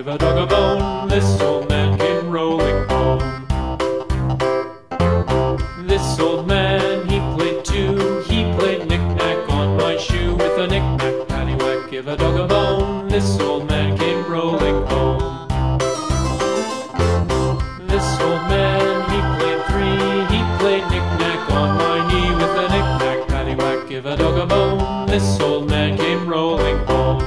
a dog a bone. This old man came rolling home. This old man, he played too. He played knick-knack on my shoe. With a knick-knack, paddywhack, give a dog a bone. This old man came rolling home. This old man, he played three. He played knick-knack on my knee. With a knick-knack, paddywhack, give a dog a bone. This old man came rolling home.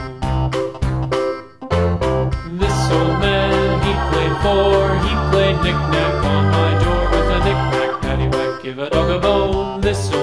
This old man, he played four. He played knick-knack on my door. With a knick-knack, paddywhack, give a dog a bone. This old